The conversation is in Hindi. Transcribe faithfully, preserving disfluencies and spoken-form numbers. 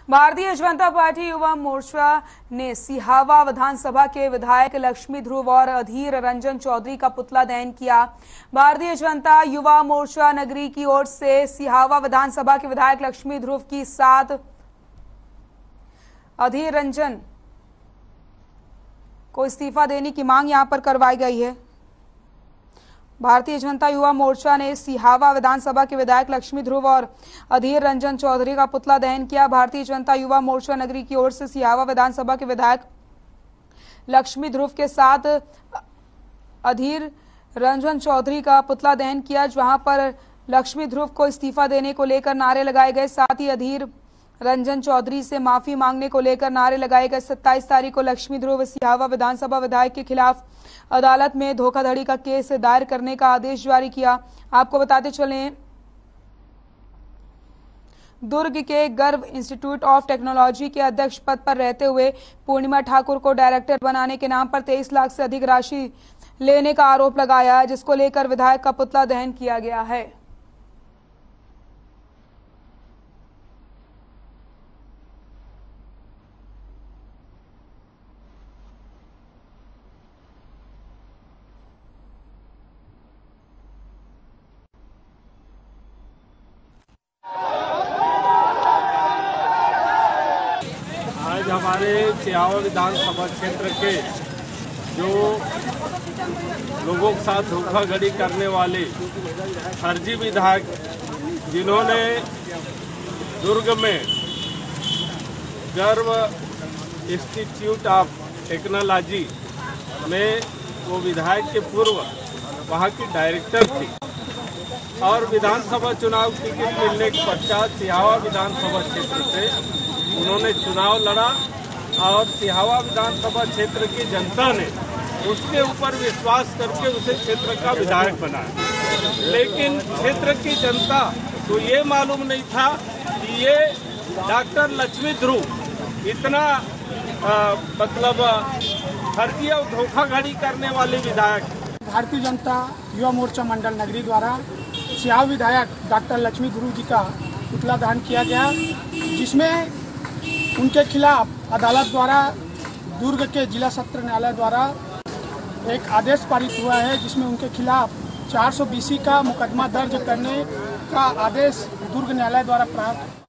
भारतीय जनता पार्टी युवा मोर्चा ने सिहावा विधानसभा के विधायक लक्ष्मी ध्रुव और अधीर रंजन चौधरी का पुतला दहन किया। भारतीय जनता युवा मोर्चा नगरी की ओर से सिहावा विधानसभा के विधायक लक्ष्मी ध्रुव की साथ अधीर रंजन को इस्तीफा देने की मांग यहां पर करवाई गई है। भारतीय जनता युवा मोर्चा ने सिहावा विधानसभा के विधायक लक्ष्मी ध्रुव और अधीर रंजन चौधरी का पुतला दहन किया। भारतीय जनता युवा मोर्चा नगरी की ओर से सिहावा विधानसभा के विधायक लक्ष्मी ध्रुव के साथ अधीर रंजन चौधरी का पुतला दहन किया, जहां पर लक्ष्मी ध्रुव को इस्तीफा देने को लेकर नारे लगाए गए। साथ ही अधीर रंजन चौधरी से माफी मांगने को लेकर नारे लगाए गए। सत्ताईस तारीख को लक्ष्मी ध्रुव सिहावा विधानसभा विधायक के खिलाफ अदालत में धोखाधड़ी का केस दायर करने का आदेश जारी किया। आपको बताते चलें, दुर्ग के गर्व इंस्टीट्यूट ऑफ टेक्नोलॉजी के अध्यक्ष पद पर रहते हुए पूर्णिमा ठाकुर को डायरेक्टर बनाने के नाम पर तेईस लाख से अधिक राशि लेने का आरोप लगाया, जिसको लेकर विधायक का पुतला दहन किया गया है। आज हमारे सिहावा विधानसभा क्षेत्र के जो लोगों के साथ धोखाधड़ी करने वाले फर्जी विधायक, जिन्होंने दुर्ग में गर्व इंस्टीट्यूट ऑफ टेक्नोलॉजी में वो विधायक के पूर्व वहाँ की डायरेक्टर थी और विधानसभा चुनाव टिकट मिलने के पश्चात सिहावा विधानसभा क्षेत्र से उन्होंने चुनाव लड़ा और सिहावा विधानसभा क्षेत्र की जनता ने उसके ऊपर विश्वास करके उसे क्षेत्र का विधायक बनाया। लेकिन क्षेत्र की जनता को ये मालूम नहीं था कि ये डॉक्टर लक्ष्मी ध्रुव इतना आ, मतलब फर्जी और धोखाधड़ी करने वाले विधायक। भारतीय जनता युवा मोर्चा मंडल नगरी द्वारा सिहावा विधायक डॉक्टर लक्ष्मी ध्रुव जी का पुतला दहन किया गया, जिसमें उनके खिलाफ अदालत द्वारा दुर्ग के जिला सत्र न्यायालय द्वारा एक आदेश पारित हुआ है, जिसमें उनके खिलाफ चार सौ बीसी का मुकदमा दर्ज करने का आदेश दुर्ग न्यायालय द्वारा प्राप्त